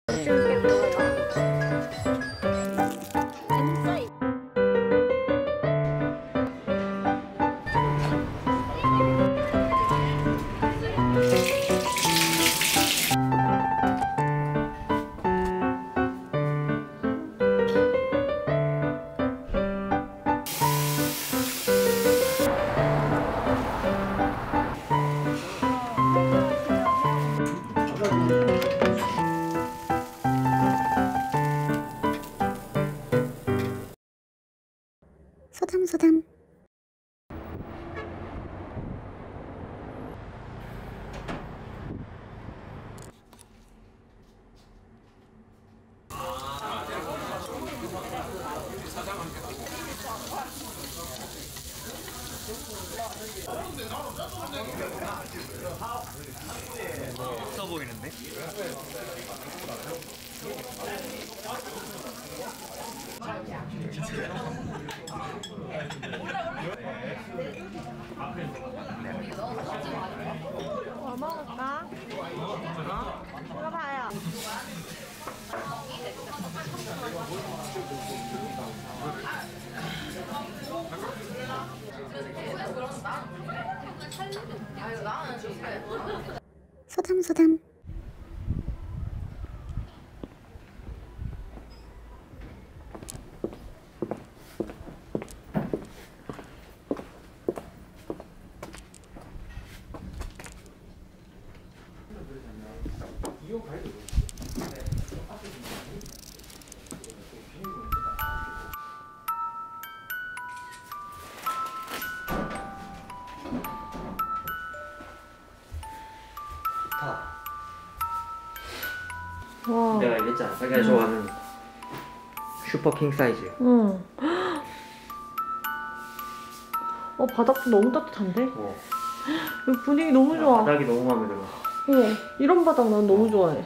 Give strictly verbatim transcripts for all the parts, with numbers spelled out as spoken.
줄게 그러면. 소담소담. 없어 보이는데? 뭐 먹을까? 이거 봐요. 소담소담. 와. 내가 얘기했잖아. 자기가 좋아하는 슈퍼 킹 사이즈. 응. 어 바닥도 너무 따뜻한데? 어. 여기 분위기 너무 좋아. 바닥이 너무 마음에 들어. 어, 이런 바닥 난 너무 좋아해.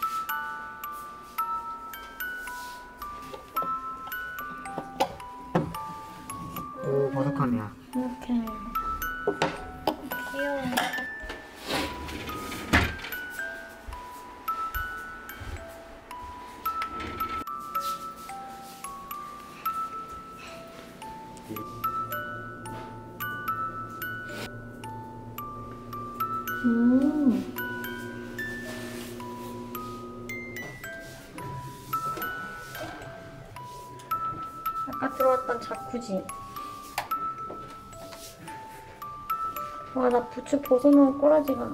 오, 바삭하네요. 이렇게. 귀여워. 음. 아까 들어왔던 자쿠지. 와, 나 부츠 벗어놓은 꼬라지가.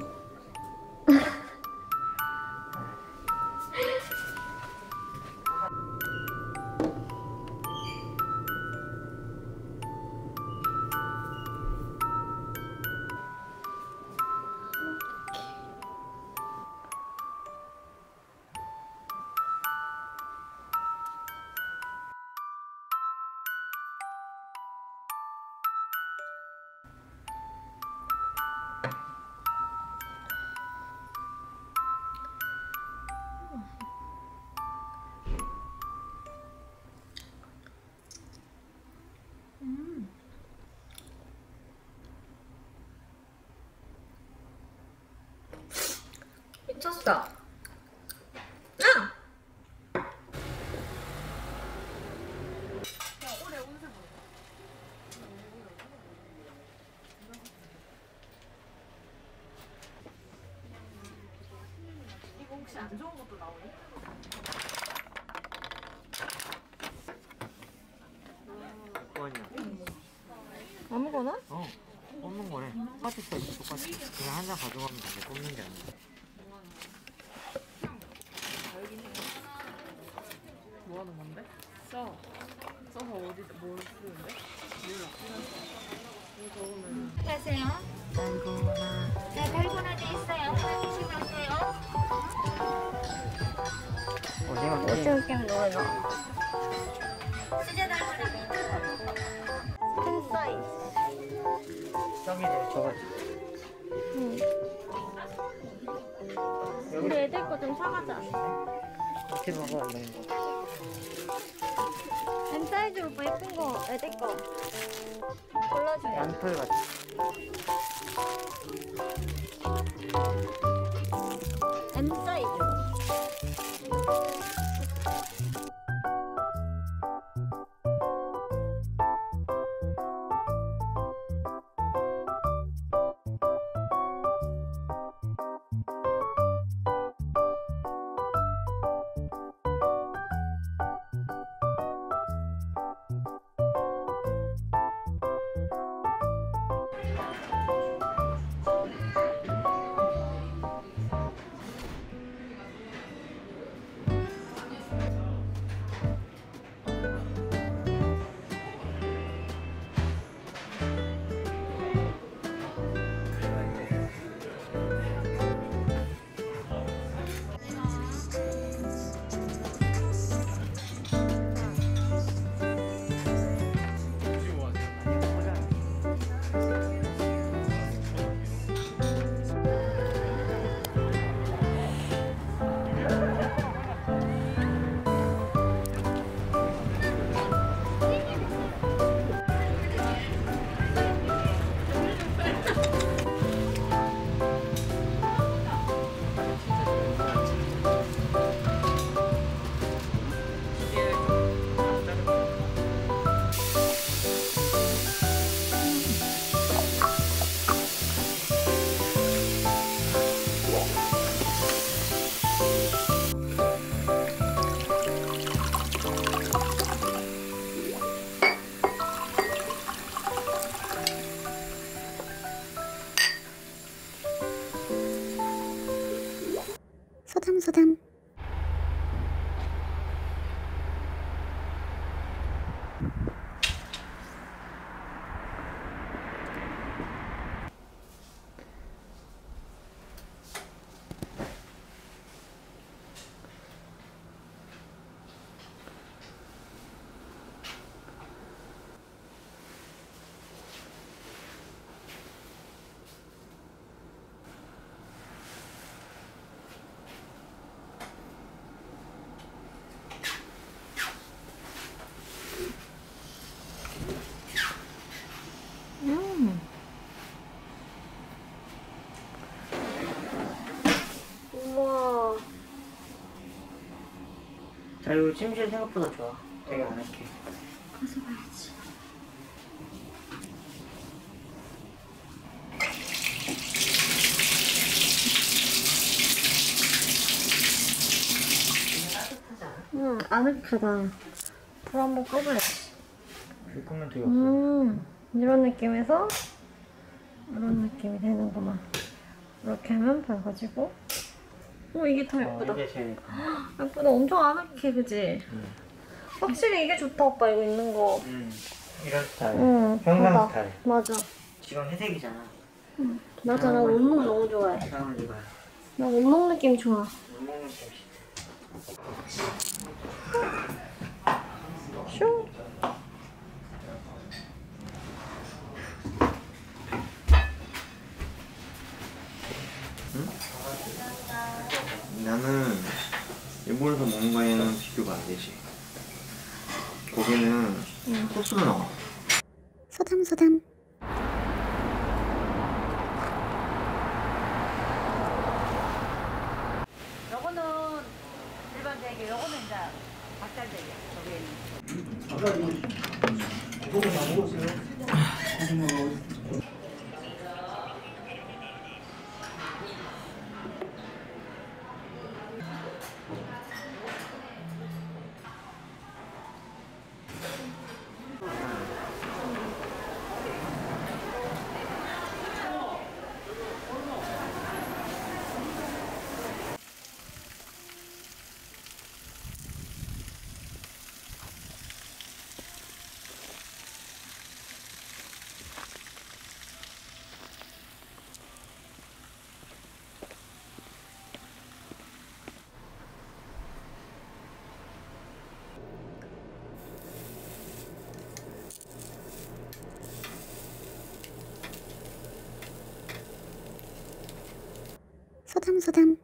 음. 미쳤어. 아! 이거 혹시 안 좋은 것도 나오니? 아니야. 아무거나? 어. 뽑는 거래. 똑같이 써. 똑같이. 그냥 한 장 가져가면 돼. 뽑는 게 아니야. 뭐 하는 건데? 써. 써서 어디 뭘 쓰는데? 몰라. 이거 적으면. 안녕하세요. 달고나. 네, 달고나 돼 있어요. 보내주시고 가세요. 오징어 게임. 오징어 게임 노래나. 수제 달고나 돼 있어요. 큰 사이즈. 떡이네. 저거지. 응. 우리 애들 거 좀 사가자. 이렇게 먹어 안 되는 거. M 사이즈 오빠 예쁜 거 애들 거 골라줘요. 양털 같이. M 사이즈. 음. 우와. 자, 이거 침실 생각보다 좋아. 되게 아늑해. 가서 봐야지. 응, 아늑하다. 불 한번 꺼봐야지. 불 끄면 되게 없어. 음, 이런 느낌에서 이런 느낌이 되는구만. 이렇게 하면 밝아지고. 어, 이게 더 예쁘다. 어, 이게 제일 예뻐. 예쁘다. 엄청 아늑해, 그지? 응. 확실히 이게 좋다, 오빠. 이거 있는 거. 응. 이런 스타일. 응, 평상 봐봐. 스타일. 맞아. 지금 회색이잖아. 맞아, 나 원목 너무 좋아해. 다음은 이거야. 나 원목 느낌 좋아. 물 먹는 게 슝. 나는 일본에서 먹는 거에는 비교가 안 되지. 거기는 소스가 나와. 소담 소담 요거는 일반 대게, 요거는 이제 박살 대게. 저기에는. 소담 소담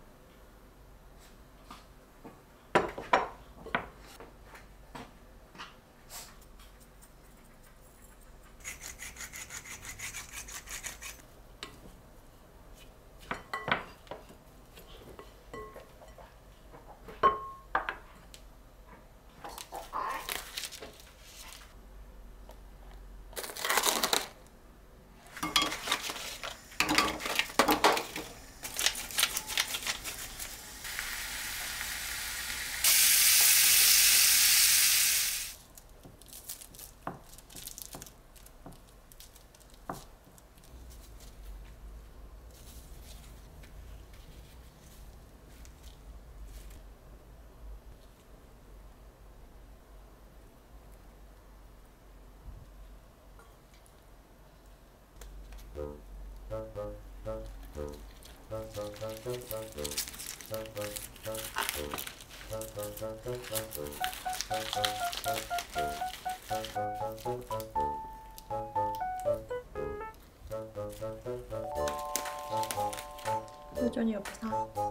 여전히 없다.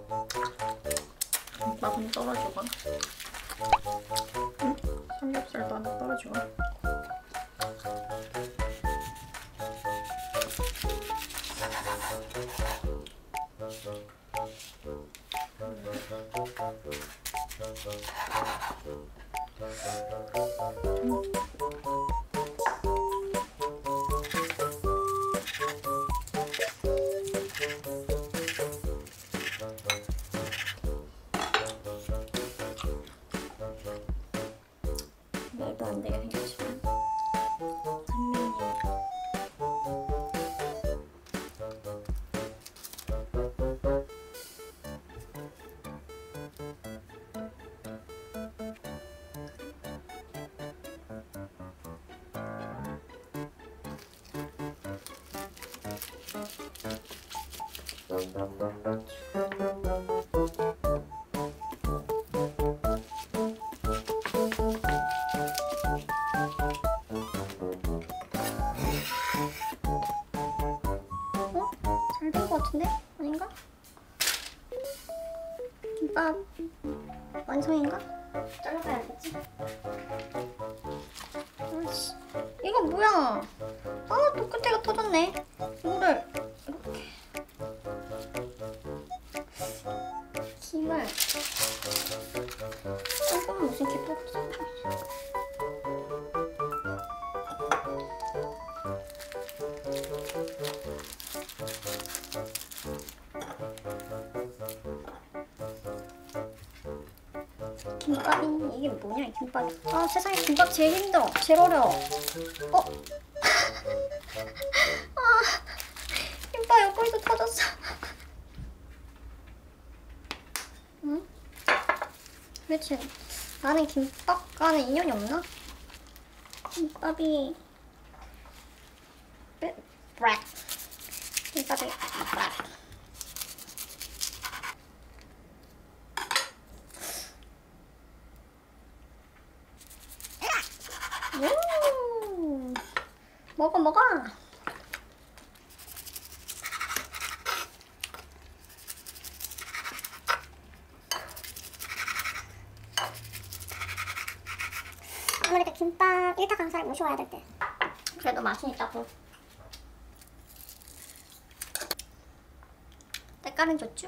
오빠 좀 떨어져봐. 응? 삼겹살도 하나 떨어져봐. 말도 안 되게 생겼지만 단면이에요. 잘 된 것 같은데? 아닌가? 김밥 완성인가? 잘라봐야겠지? 아이씨, 이거 뭐야? 아, 또 끝에가 터졌네. 이거를 이렇게 김을 조금 무슨 기법 김밥이 이게 뭐냐 이 김밥. 아 세상에 김밥 제일 힘들어. 제일 어려워. 어? 아 김밥 옆구리도 터졌어. 응? 도대체 나는 김밥과는 인연이 없나? 김밥이 브렉 김밥이 브렉 오, 먹어 먹어. 아무래도 김밥 일타 강사를 모셔와야 될 때. 그래도 맛은 있다고. 때깔은 좋죠?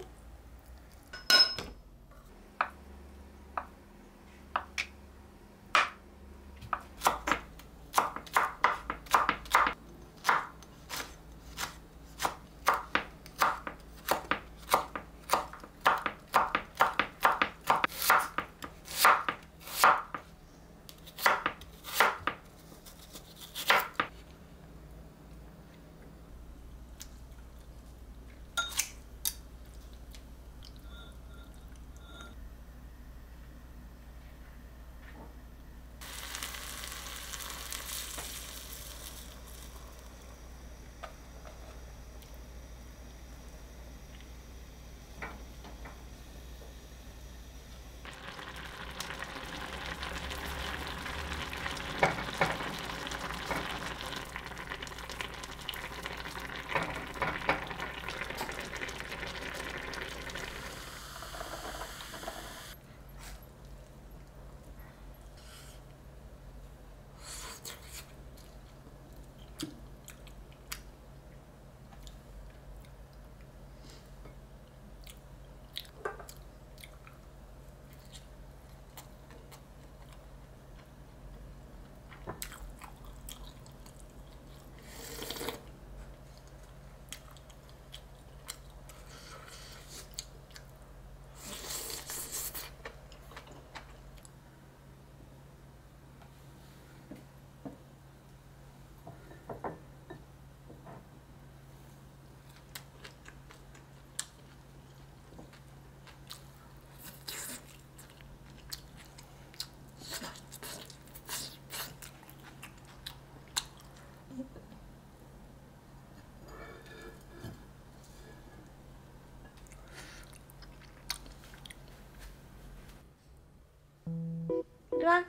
이리 와.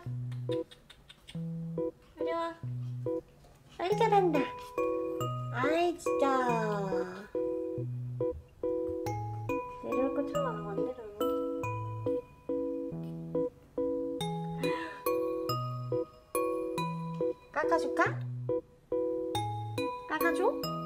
이리 와. 빨리 잘한다. 아이 진짜. 내려올 거 참 안 내려. 깎아줄까? 깎아줘?